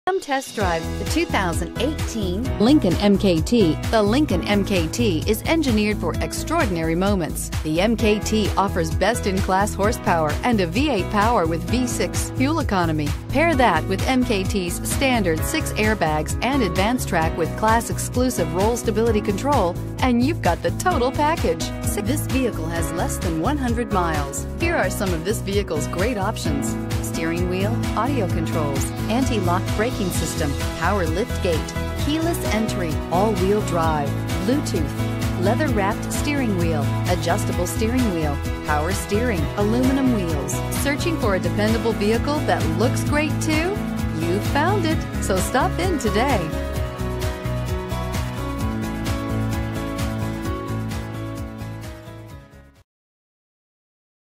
Come test drive the 2018 Lincoln MKT. The Lincoln MKT is engineered for extraordinary moments. The MKT offers best-in-class horsepower and a V8 power with V6 fuel economy. Pair that with MKT's standard 6 airbags and advanced track with class-exclusive roll stability control, and you've got the total package. This vehicle has less than 100 miles. Here are some of this vehicle's great options: steering wheel audio controls, anti-lock braking system, power lift gate, keyless entry, all-wheel drive, Bluetooth, leather-wrapped steering wheel, adjustable steering wheel, power steering, aluminum wheels. Searching for a dependable vehicle that looks great too? You found it, so stop in today.